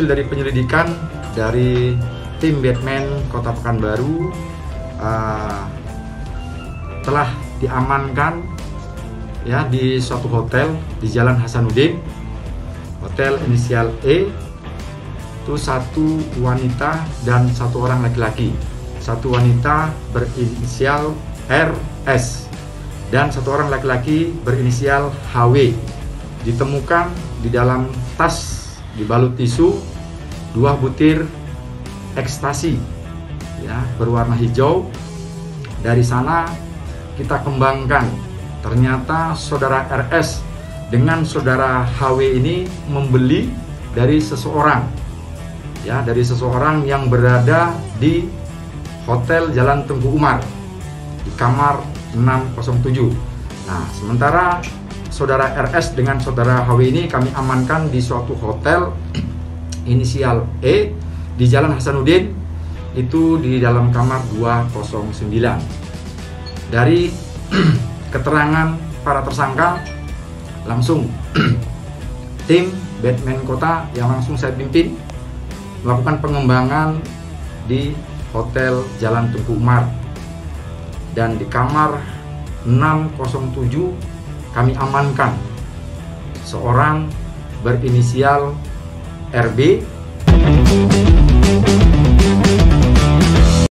dari penyelidikan dari tim Batman Kota Pekanbaru telah diamankan ya di suatu hotel di Jalan Hasanuddin, hotel inisial E. Itu satu wanita dan satu orang laki-laki. Satu wanita berinisial RS dan satu orang laki-laki berinisial HW. Ditemukan di dalam tas dibalut tisu 2 butir ekstasi ya berwarna hijau. Dari sana kita kembangkan, ternyata saudara RS dengan saudara HW ini membeli dari seseorang ya, dari seseorang yang berada di Hotel Jalan Tengku Umar di kamar 607. Nah, sementara saudara RS dengan saudara HW ini kami amankan di suatu hotel inisial E di Jalan Hasanuddin, itu di dalam kamar 209. Dari keterangan para tersangka, langsung tim Batman Kota yang langsung saya pimpin melakukan pengembangan di Hotel Jalan Tengku Umar, dan di kamar 607 kami amankan seorang berinisial RB